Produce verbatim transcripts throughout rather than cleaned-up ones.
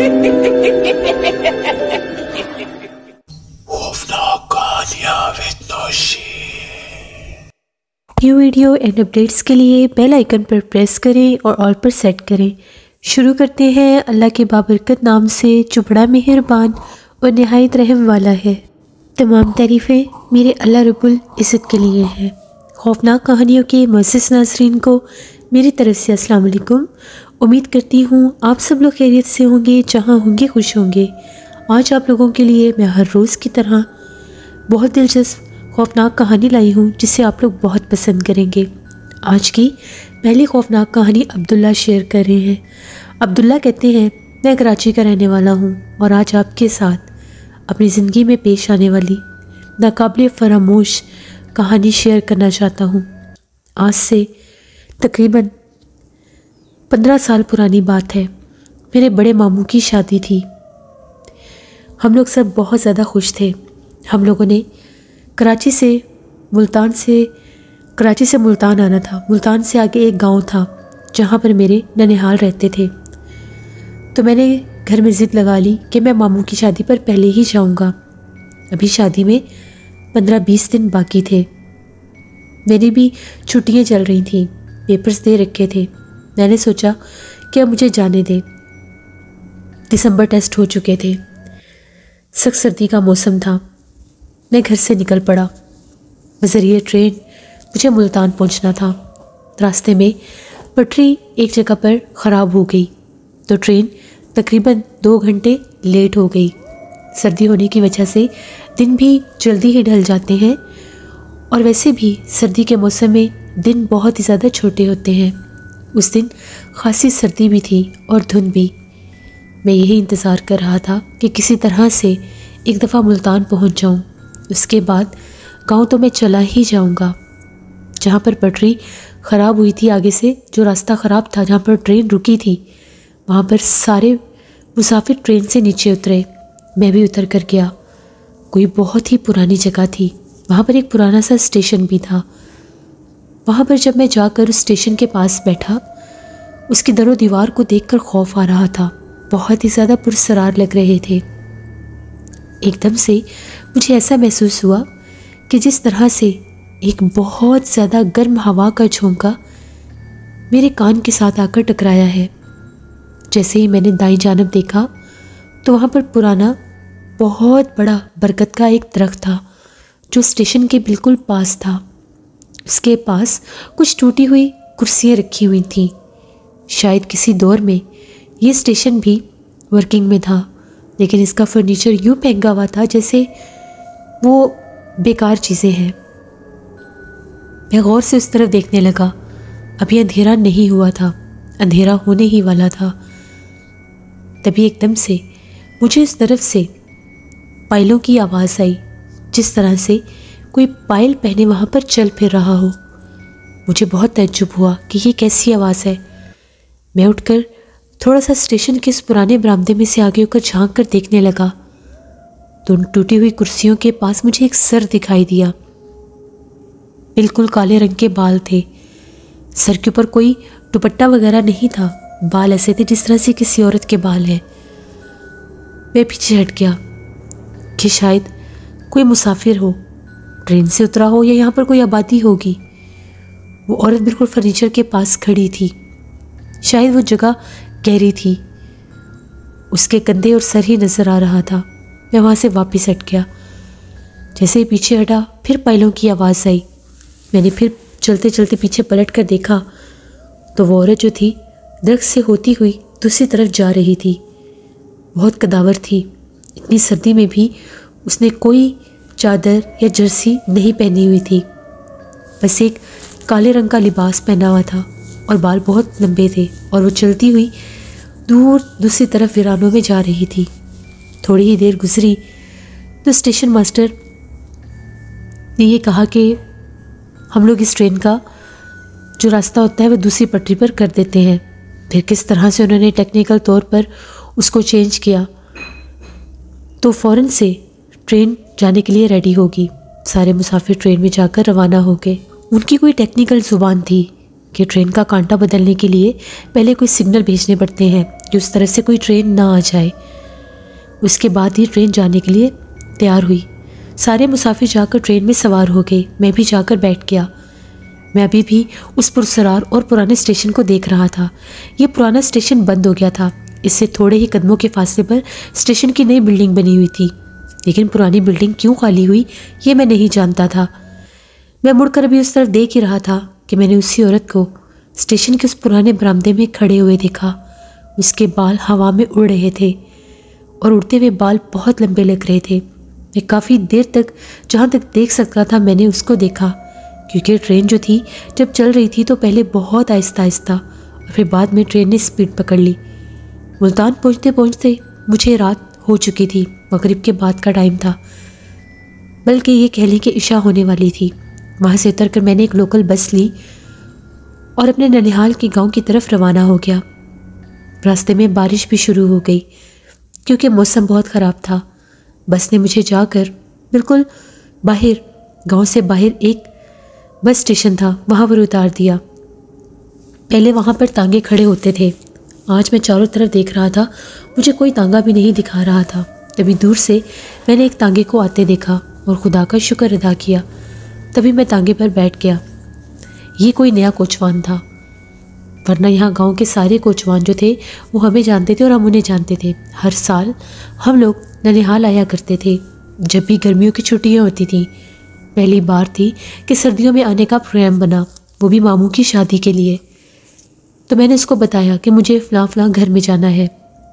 New video and updates के लिए bell icon पर प्रेस करें और ऑल पर सेट करें। शुरू करते हैं अल्लाह के बाबरकत नाम से जो बड़ा मेहरबान और नहायत रहम वाला है। तमाम तारीफ़ें मेरे अल्लाह रब्बुल इज़्ज़त के लिए हैं। खौफनाक कहानियों के मुअज़्ज़िज़ नाज़रीन को मेरी तरफ से अस्सलाम वालेकुम। उम्मीद करती हूँ आप सब लोग खैरियत से होंगे, जहाँ होंगे खुश होंगे। आज आप लोगों के लिए मैं हर रोज़ की तरह बहुत दिलचस्प खौफनाक कहानी लाई हूँ जिसे आप लोग बहुत पसंद करेंगे। आज की पहली खौफनाक कहानी अब्दुल्ला शेयर कर रहे हैं। अब्दुल्ला कहते हैं, मैं कराची का रहने वाला हूँ और आज आपके साथ अपनी ज़िंदगी में पेश आने वाली नाकाबिले फरामोश कहानी शेयर करना चाहता हूँ। आज से तकरीबन पंद्रह साल पुरानी बात है। मेरे बड़े मामू की शादी थी। हम लोग सब बहुत ज़्यादा खुश थे। हम लोगों ने कराची से मुल्तान से कराची से मुल्तान आना था। मुल्तान से आगे एक गांव था जहां पर मेरे ननिहाल रहते थे। तो मैंने घर में ज़िद लगा ली कि मैं मामू की शादी पर पहले ही जाऊंगा। अभी शादी में पंद्रह बीस दिन बाकी थे। मेरी भी छुट्टियां चल रही थीं, पेपर्स दे रखे थे। मैंने सोचा कि अब मुझे जाने दे। दिसंबर टेस्ट हो चुके थे। सख्त सर्दी का मौसम था। मैं घर से निकल पड़ा। बज़रिए ट्रेन मुझे मुल्तान पहुंचना था। रास्ते में पटरी एक जगह पर ख़राब हो गई तो ट्रेन तकरीबन दो घंटे लेट हो गई। सर्दी होने की वजह से दिन भी जल्दी ही ढल जाते हैं और वैसे भी सर्दी के मौसम में दिन बहुत ही ज़्यादा छोटे होते हैं। उस दिन खासी सर्दी भी थी और धुंध भी। मैं यही इंतज़ार कर रहा था कि किसी तरह से एक दफ़ा मुल्तान पहुंच जाऊं। उसके बाद गांव तो मैं चला ही जाऊंगा। जहां पर पटरी ख़राब हुई थी, आगे से जो रास्ता ख़राब था जहां पर ट्रेन रुकी थी, वहां पर सारे मुसाफिर ट्रेन से नीचे उतरे। मैं भी उतर कर गया। कोई बहुत ही पुरानी जगह थी। वहां पर एक पुराना सा स्टेशन भी था। वहां पर जब मैं जाकर उस स्टेशन के पास बैठा, उसकी दरो दीवार को देखकर खौफ आ रहा था। बहुत ही ज़्यादा पुरसरार लग रहे थे। एकदम से मुझे ऐसा महसूस हुआ कि जिस तरह से एक बहुत ज़्यादा गर्म हवा का झोंका मेरे कान के साथ आकर टकराया है। जैसे ही मैंने दाईं जानब देखा तो वहाँ पर पुराना बहुत बड़ा बरगद का एक दरख्त था जो स्टेशन के बिल्कुल पास था। उसके पास कुछ टूटी हुई कुर्सियाँ रखी हुई थीं। शायद किसी दौर में ये स्टेशन भी वर्किंग में था, लेकिन इसका फर्नीचर यूँ फेंका हुआ था जैसे वो बेकार चीज़ें हैं। मैं गौर से उस तरफ देखने लगा। अभी अंधेरा नहीं हुआ था, अंधेरा होने ही वाला था। तभी एकदम से मुझे इस तरफ से पायलों की आवाज़ आई, जिस तरह से कोई पायल पहने वहाँ पर चल फिर रहा हो। मुझे बहुत तज्जुब हुआ कि ये कैसी आवाज़ है। मैं उठकर थोड़ा सा स्टेशन के इस पुराने बरामदे में से आगे होकर झांक कर देखने लगा तो उन टूटी हुई कुर्सियों के पास मुझे एक सर दिखाई दिया। बिल्कुल काले रंग के बाल थे। सर के ऊपर कोई दुपट्टा वगैरह नहीं था। बाल ऐसे थे जिस तरह से किसी औरत के बाल हैं। मैं पीछे हट गया कि शायद कोई मुसाफिर हो, ट्रेन से उतरा हो या यहाँ पर कोई आबादी होगी। वो औरत बिल्कुल फर्नीचर के पास खड़ी थी। शायद वो जगह गहरी थी। उसके कंधे और सर ही नज़र आ रहा था। मैं वहाँ से वापस हट गया। जैसे ही पीछे हटा फिर पायलों की आवाज़ आई। मैंने फिर चलते चलते पीछे पलट कर देखा तो वो औरत जो थी दरख्त से होती हुई दूसरी तरफ जा रही थी। बहुत कदावर थी। इतनी सर्दी में भी उसने कोई चादर या जर्सी नहीं पहनी हुई थी। बस एक काले रंग का लिबास पहना हुआ था और बाल बहुत लंबे थे और वो चलती हुई दूर दूसरी तरफ वीरानों में जा रही थी। थोड़ी ही देर गुजरी तो स्टेशन मास्टर ने ये कहा कि हम लोग इस ट्रेन का जो रास्ता होता है वो दूसरी पटरी पर कर देते हैं। फिर किस तरह से उन्होंने टेक्निकल तौर पर उसको चेंज किया तो फ़ौरन से ट्रेन जाने के लिए रेडी होगी। सारे मुसाफिर ट्रेन में जाकर रवाना हो गए। उनकी कोई टेक्निकल ज़ुबान थी कि ट्रेन का कांटा बदलने के लिए पहले कोई सिग्नल भेजने पड़ते हैं कि उस तरफ से कोई ट्रेन ना आ जाए। उसके बाद ही ट्रेन जाने के लिए तैयार हुई। सारे मुसाफिर जाकर ट्रेन में सवार हो गए। मैं भी जाकर बैठ गया। मैं अभी भी उस पुरसरार और पुराने स्टेशन को देख रहा था। ये पुराना स्टेशन बंद हो गया था। इससे थोड़े ही कदमों के फासले पर स्टेशन की नई बिल्डिंग बनी हुई थी, लेकिन पुरानी बिल्डिंग क्यों खाली हुई ये मैं नहीं जानता था। मैं मुड़कर अभी उस तरफ देख ही रहा था कि मैंने उसी औरत को स्टेशन के उस पुराने बरामदे में खड़े हुए देखा। उसके बाल हवा में उड़ रहे थे और उड़ते हुए बाल बहुत लंबे लग रहे थे। मैं काफ़ी देर तक जहाँ तक देख सकता था मैंने उसको देखा, क्योंकि ट्रेन जो थी जब चल रही थी तो पहले बहुत आहिस्ता आहिस्ता और फिर बाद में ट्रेन ने स्पीड पकड़ ली। मुल्तान पहुँचते पहुँचते मुझे रात हो चुकी थी। मगरिब के बाद का टाइम था, बल्कि ये कह लें कि इशा होने वाली थी। वहाँ से उतरकर मैंने एक लोकल बस ली और अपने ननिहाल के गांव की तरफ रवाना हो गया। रास्ते में बारिश भी शुरू हो गई क्योंकि मौसम बहुत ख़राब था। बस ने मुझे जाकर बिल्कुल बाहर, गांव से बाहर एक बस स्टेशन था, वहाँ पर उतार दिया। पहले वहाँ पर तांगे खड़े होते थे। आज मैं चारों तरफ देख रहा था, मुझे कोई तांगा भी नहीं दिखा रहा था। तभी दूर से मैंने एक तांगे को आते देखा और खुदा का शुक्र अदा किया। तभी मैं तांगे पर बैठ गया। ये कोई नया कोचवान था, वरना यहाँ गांव के सारे कोचवान जो थे वो हमें जानते थे और हम उन्हें जानते थे। हर साल हम लोग ननिहाल आया करते थे जब भी गर्मियों की छुट्टियाँ होती थी। पहली बार थी कि सर्दियों में आने का प्रोग्राम बना, वो भी मामू की शादी के लिए। तो मैंने उसको बताया कि मुझे फ़लाँ फ़लाँ घर में जाना है।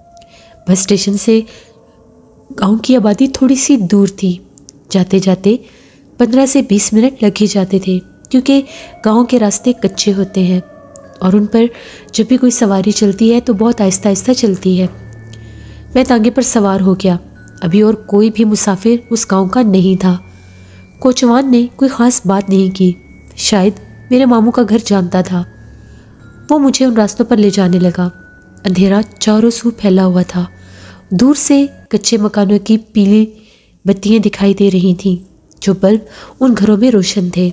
बस स्टेशन से गांव की आबादी थोड़ी सी दूर थी। जाते जाते पंद्रह से बीस मिनट लग ही जाते थे, क्योंकि गांव के रास्ते कच्चे होते हैं और उन पर जब भी कोई सवारी चलती है तो बहुत आहिस्ता आहिस्ता चलती है। मैं तांगे पर सवार हो गया। अभी और कोई भी मुसाफिर उस गांव का नहीं था। कोचवान ने कोई ख़ास बात नहीं की। शायद मेरे मामू का घर जानता था। वो मुझे उन रास्तों पर ले जाने लगा। अंधेरा चारों सू फैला हुआ था। दूर से कच्चे मकानों की पीली बत्तियां दिखाई दे रही थीं, जो बल्ब उन घरों में रोशन थे।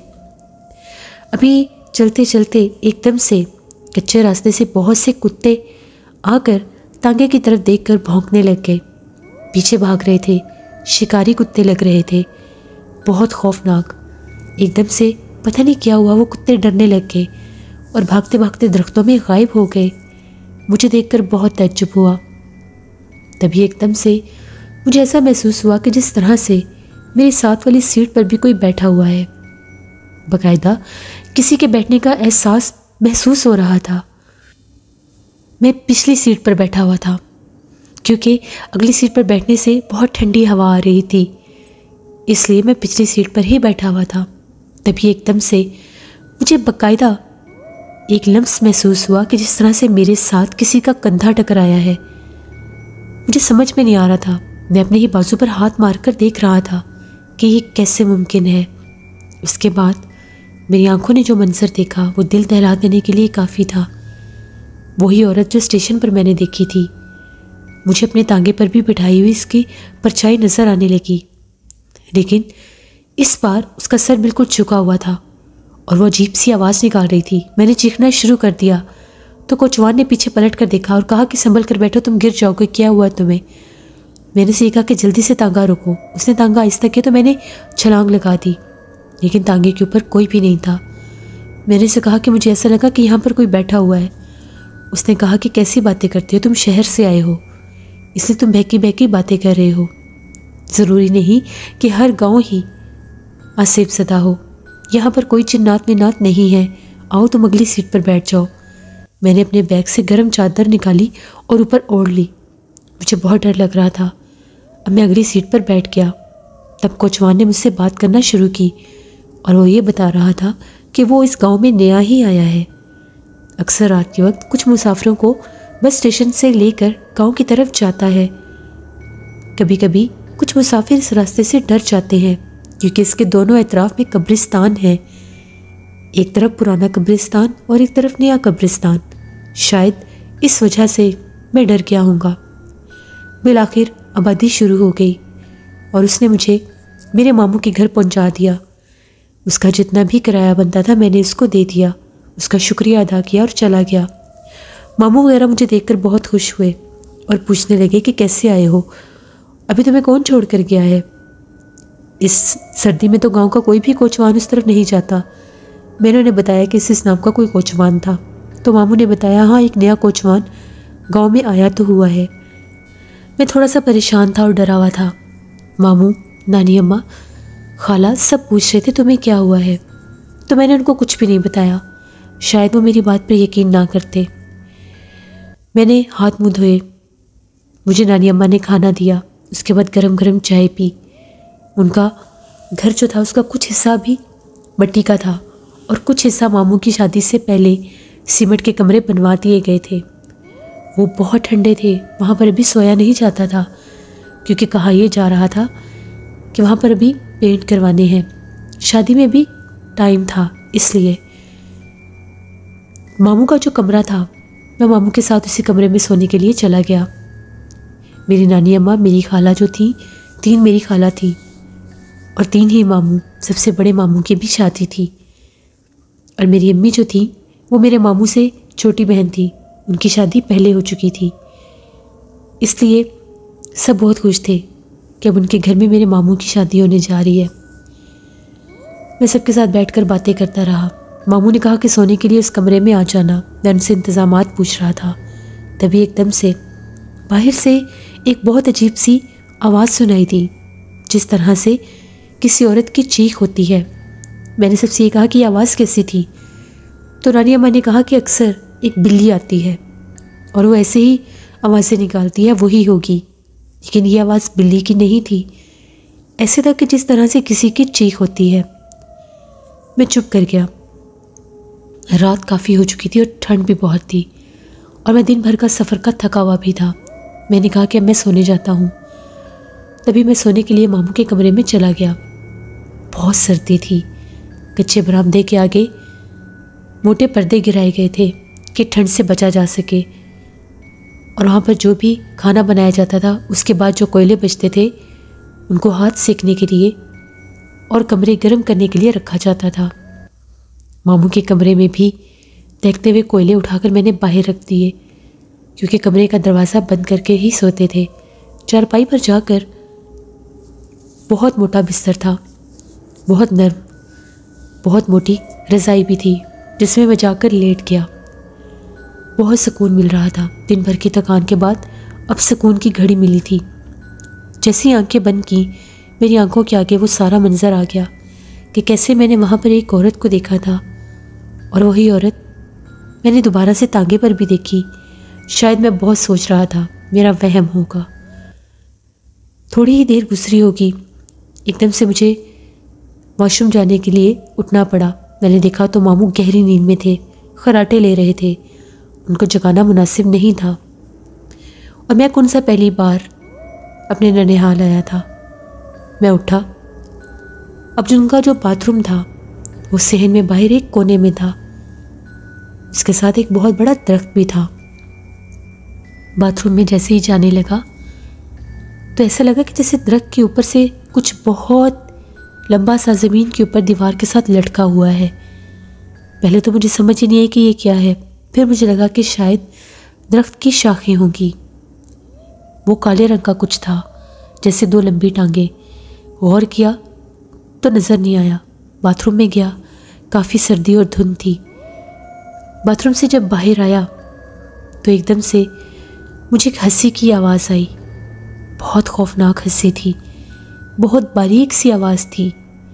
अभी चलते चलते एकदम से कच्चे रास्ते से बहुत से कुत्ते आकर तांगे की तरफ देखकर भौंकने लग गए। पीछे भाग रहे थे। शिकारी कुत्ते लग रहे थे, बहुत खौफनाक। एकदम से पता नहीं क्या हुआ, वो कुत्ते डरने लग गए और भागते भागते दरख्तों में गायब हो गए। मुझे देखकर बहुत ताज्जुब हुआ। तभी एकदम से मुझे ऐसा महसूस हुआ कि जिस तरह से मेरे साथ वाली सीट पर भी कोई बैठा हुआ है। बाकायदा किसी के बैठने का एहसास महसूस हो रहा था। मैं पिछली सीट पर बैठा हुआ था, क्योंकि अगली सीट पर बैठने से बहुत ठंडी हवा आ रही थी, इसलिए मैं पिछली सीट पर ही बैठा हुआ था। तभी एकदम से मुझे बाकायदा एक लम्स महसूस हुआ कि जिस तरह से मेरे साथ किसी का कंधा टकराया है। मुझे समझ में नहीं आ रहा था। मैं अपने ही बाजू पर हाथ मारकर देख रहा था कि ये कैसे मुमकिन है। उसके बाद मेरी आंखों ने जो मंजर देखा वो दिल दहला देने के लिए काफ़ी था। वही औरत जो स्टेशन पर मैंने देखी थी, मुझे अपने तांगे पर भी बिठाई हुई इसकी परछाई नज़र आने लगी, लेकिन इस बार उसका सर बिल्कुल झुका हुआ था और वो अजीब सी आवाज़ निकाल रही थी। मैंने चीखना शुरू कर दिया तो कोचवान ने पीछे पलट कर देखा और कहा कि संभल कर बैठो, तुम गिर जाओगे, क्या हुआ तुम्हें। मैंने सीखा कि जल्दी से तांगा रोको। उसने तांगा आहिस्ता किया तो मैंने छलांग लगा दी, लेकिन तांगे के ऊपर कोई भी नहीं था। मैंने उसे कहा कि मुझे ऐसा लगा कि यहाँ पर कोई बैठा हुआ है। उसने कहा कि कैसी बातें करती हो, तुम शहर से आए हो इसलिए तुम बहकी बहकी बातें कर रहे हो। ज़रूरी नहीं कि हर गांव ही आसेब ज़दा हो। यहाँ पर कोई जिन्नात मिन्नात नहीं है। आओ तुम अगली सीट पर बैठ जाओ। मैंने अपने बैग से गर्म चादर निकाली और ऊपर ओढ़ ली। मुझे बहुत डर लग रहा था। अब मैं अगली सीट पर बैठ गया। तब कोचवान ने मुझसे बात करना शुरू की और वो ये बता रहा था कि वो इस गांव में नया ही आया है। अक्सर रात के वक्त कुछ मुसाफिरों को बस स्टेशन से लेकर गांव की तरफ जाता है। कभी कभी कुछ मुसाफिर इस रास्ते से डर जाते हैं, क्योंकि इसके दोनों अतराफ में कब्रिस्तान है। एक तरफ पुराना कब्रिस्तान और एक तरफ नया कब्रिस्तान। शायद इस वजह से मैं डर गया हूँगा। बिलाखिर आबादी शुरू हो गई और उसने मुझे मेरे मामू के घर पहुँचा दिया। उसका जितना भी किराया बनता था मैंने उसको दे दिया। उसका शुक्रिया अदा किया और चला गया। मामू वगैरह मुझे देखकर बहुत खुश हुए और पूछने लगे कि कैसे आए हो, अभी तुम्हें कौन छोड़ कर गया है? इस सर्दी में तो गांव का कोई भी कोचवान उस तरफ नहीं जाता। मैंने उन्हें बताया कि इस नाम का कोई कोचवान था, तो मामू ने बताया हाँ एक नया कोचवान गांव में आया तो हुआ है। मैं थोड़ा सा परेशान था और डरा हुआ था। मामू, नानी अम्मा, खाला सब पूछ रहे थे तुम्हें क्या हुआ है, तो मैंने उनको कुछ भी नहीं बताया। शायद वो मेरी बात पर यकीन ना करते। मैंने हाथ मुंह धोए, मुझे नानी अम्मा ने खाना दिया, उसके बाद गरम गरम चाय पी। उनका घर जो था उसका कुछ हिस्सा भी मिट्टी का था और कुछ हिस्सा मामू की शादी से पहले सीमेंट के कमरे बनवा दिए गए थे। वो बहुत ठंडे थे, वहाँ पर अभी सोया नहीं जाता था, क्योंकि कहा यह जा रहा था कि वहाँ पर अभी पेंट करवाने हैं, शादी में भी टाइम था। इसलिए मामू का जो कमरा था, मैं मामू के साथ उसी कमरे में सोने के लिए चला गया। मेरी नानी अम्मा, मेरी खाला जो थी, तीन मेरी खाला थी और तीन ही मामू, सबसे बड़े मामू की भी शादी थी। और मेरी अम्मी जो थी वो मेरे मामू से छोटी बहन थी, उनकी शादी पहले हो चुकी थी। इसलिए सब बहुत खुश थे कि अब उनके घर में मेरे मामू की शादी होने जा रही है। मैं सबके साथ बैठकर बातें करता रहा। मामू ने कहा कि सोने के लिए इस कमरे में आ जाना। मैं उनसे इंतज़ामात पूछ रहा था, तभी एकदम से बाहर से एक बहुत अजीब सी आवाज़ सुनाई दी, जिस तरह से किसी औरत की चीख होती है। मैंने सबसे ये कहा कि ये आवाज़ कैसी थी, तो नानी अम्मा ने कहा कि अक्सर एक बिल्ली आती है और वो ऐसे ही आवाज़ें निकालती है, वही होगी। लेकिन ये आवाज़ बिल्ली की नहीं थी, ऐसे था कि जिस तरह से किसी की चीख होती है। मैं चुप कर गया। रात काफ़ी हो चुकी थी और ठंड भी बहुत थी और मैं दिन भर का सफ़र का थका हुआ भी था। मैंने कहा कि अब मैं सोने जाता हूँ। तभी मैं सोने के लिए मामू के कमरे में चला गया। बहुत सर्दी थी। कच्चे बरामदे के आगे मोटे पर्दे गिराए गए थे कि ठंड से बचा जा सके, और वहाँ पर जो भी खाना बनाया जाता था उसके बाद जो कोयले बचते थे उनको हाथ सेकने के लिए और कमरे गर्म करने के लिए रखा जाता था। मामू के कमरे में भी देखते हुए कोयले उठाकर मैंने बाहर रख दिए, क्योंकि कमरे का दरवाज़ा बंद करके ही सोते थे। चारपाई पर जाकर बहुत मोटा बिस्तर था, बहुत नर्म, बहुत मोटी रज़ाई भी थी, जिसमें मैं जाकर लेट गया। बहुत सुकून मिल रहा था। दिन भर की थकान के बाद अब सुकून की घड़ी मिली थी। जैसी आंखें बंद की, मेरी आंखों के आगे वो सारा मंजर आ गया कि कैसे मैंने वहाँ पर एक औरत को देखा था, और वही औरत मैंने दोबारा से तांगे पर भी देखी। शायद मैं बहुत सोच रहा था, मेरा वहम होगा। थोड़ी ही देर गुजरी होगी, एकदम से मुझे वॉशरूम जाने के लिए उठना पड़ा। मैंने देखा तो मामू गहरी नींद में थे, खराटे ले रहे थे। उनको जगाना मुनासिब नहीं था, और मैं कौन सा पहली बार अपने ननिहाल आया था। मैं उठा। अब जो उनका जो बाथरूम था वो सहन में बाहर एक कोने में था, इसके साथ एक बहुत बड़ा दरख्त भी था। बाथरूम में जैसे ही जाने लगा तो ऐसा लगा कि जैसे दरख्त के ऊपर से कुछ बहुत लंबा सा ज़मीन के ऊपर दीवार के साथ लटका हुआ है। पहले तो मुझे समझ ही नहीं आई कि ये क्या है। फिर मुझे लगा कि शायद दरख्त की शाखें होंगी। वो काले रंग का कुछ था, जैसे दो लंबी टांगे। गौर किया तो नज़र नहीं आया। बाथरूम में गया, काफ़ी सर्दी और धुंध थी। बाथरूम से जब बाहर आया तो एकदम से मुझे एक हंसी की आवाज़ आई। बहुत खौफनाक हंसी थी, बहुत बारीक सी आवाज़ थी।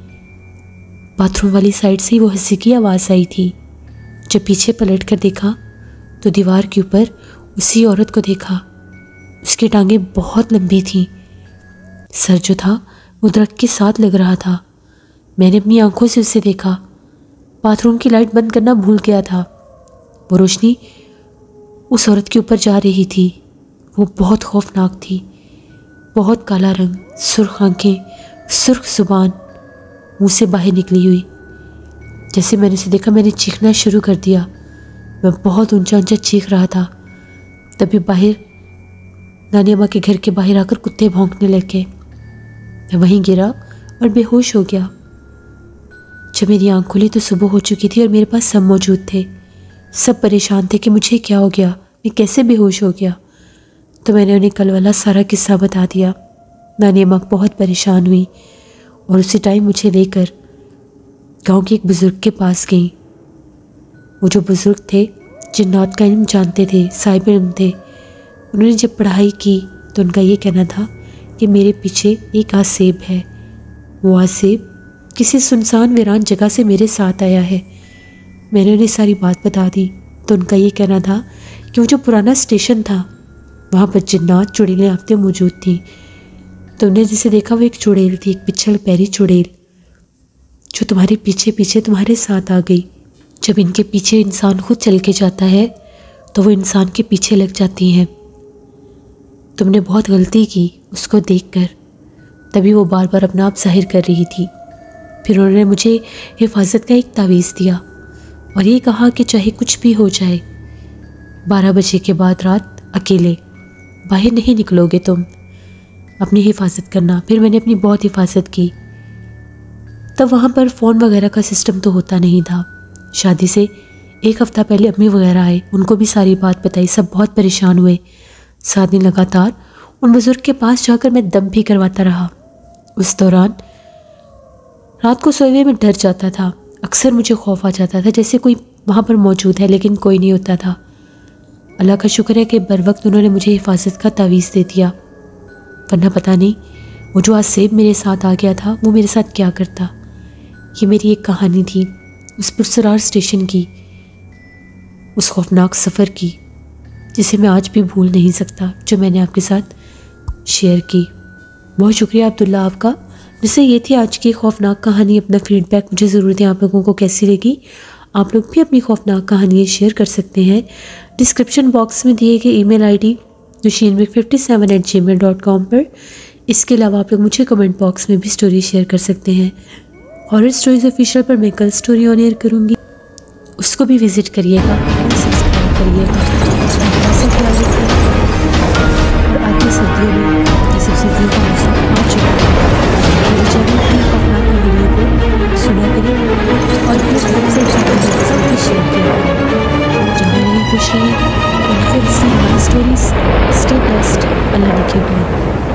बाथरूम वाली साइड से ही वो हंसी की आवाज़ आई थी। जब पीछे पलट कर देखा तो दीवार के ऊपर उसी औरत को देखा। उसकी टांगें बहुत लंबी थीं, सर जो था वो दरख्त के साथ लग रहा था। मैंने अपनी आंखों से उसे देखा। बाथरूम की लाइट बंद करना भूल गया था। वो रोशनी उस औरत के ऊपर जा रही थी। वो बहुत खौफनाक थी, बहुत काला रंग, सुर्ख आंखें, सुर्ख जुबान, मुंह से बाहर निकली हुई। जैसे मैंने उसे देखा मैंने चीखना शुरू कर दिया। मैं बहुत ऊंचा ऊंचा चीख रहा था। तभी बाहर नानी अम्मा के घर के बाहर आकर कुत्ते भौंकने लगे। मैं वहीं गिरा और बेहोश हो गया। जब मेरी आँख खुली तो सुबह हो चुकी थी और मेरे पास सब मौजूद थे। सब परेशान थे कि मुझे क्या हो गया, मैं कैसे बेहोश हो गया। तो मैंने उन्हें कल वाला सारा किस्सा बता दिया। नानी अम्मा बहुत परेशान हुई और उसी टाइम मुझे लेकर गांव के एक बुज़ुर्ग के पास गई। वो जो बुज़ुर्ग थे जिन्नात का इल्म जानते थे, साहिब इल्म थे। उन्होंने जब पढ़ाई की तो उनका ये कहना था कि मेरे पीछे एक आसेब है। वो आसेब किसी सुनसान वीरान जगह से मेरे साथ आया है। मैंने उन्हें सारी बात बता दी तो उनका ये कहना था कि वो जो पुराना स्टेशन था वहाँ पर जिन्नात चुड़ैलें आफतें मौजूद थीं। तो उन्हें जिसे देखा वो एक चुड़ैल थी, एक पिछड़ पैरी चुड़ैल, जो तुम्हारे पीछे पीछे तुम्हारे साथ आ गई। जब इनके पीछे इंसान खुद चल के जाता है तो वो इंसान के पीछे लग जाती हैं। तुमने बहुत गलती की उसको देखकर, तभी वो बार बार अपना आप जाहिर कर रही थी। फिर उन्होंने मुझे हिफाजत का एक तावीज़ दिया और ये कहा कि चाहे कुछ भी हो जाए, बारह बजे के बाद रात अकेले बाहर नहीं निकलोगे तुम, अपनी हिफाजत करना। फिर मैंने अपनी बहुत हिफाजत की। तब वहाँ पर फ़ोन वगैरह का सिस्टम तो होता नहीं था। शादी से एक हफ़्ता पहले अम्मी वगैरह आए, उनको भी सारी बात बताई। सब बहुत परेशान हुए। सात दिन लगातार उन बुज़ुर्ग के पास जाकर मैं दम भी करवाता रहा। उस दौरान रात को सोए हुए में डर जाता था। अक्सर मुझे खौफ आ जाता था जैसे कोई वहाँ पर मौजूद है, लेकिन कोई नहीं होता था। अल्लाह का शुक्र है कि बर वक्त उन्होंने मुझे हिफाजत का तावीज़ दे दिया, वरना पता नहीं वो जो आसेब मेरे साथ आ गया था वो मेरे साथ क्या करता। ये मेरी एक कहानी थी उस पुरसरार स्टेशन की, उस खौफनाक सफ़र की, जिसे मैं आज भी भूल नहीं सकता, जो मैंने आपके साथ शेयर की। बहुत शुक्रिया अब्दुल्ला आपका। जिससे ये थी आज की खौफनाक कहानी। अपना फीडबैक मुझे ज़रूर दें, आप लोगों को कैसी लगी। आप लोग भी अपनी खौफनाक कहानियाँ शेयर कर सकते हैं डिस्क्रिप्शन बॉक्स में दिए गए ईमेल आईडी नौशीन मिक fifty seven eight Gmail dot com पर। इसके अलावा आप लोग मुझे कमेंट बॉक्स में भी स्टोरी शेयर कर सकते हैं। हॉरर स्टोरीज ऑफिशियल पर मैं कल स्टोरी ऑन एयर करूँगी, उसको भी विज़िट करिएगा, सब्सक्राइब करिएगा। और आगे सर्दियों में जैसे सर्दियों का मौसम आ चुका है, मेरे चैनल की खौफनाक वीडियो को सुना करें और अपने फ्रेंड्स एंड फैमिली के साथ भी शेयर करें। जहाँ नहीं खुश रहे, फिर see my stories. Stay best. अल्लाह ने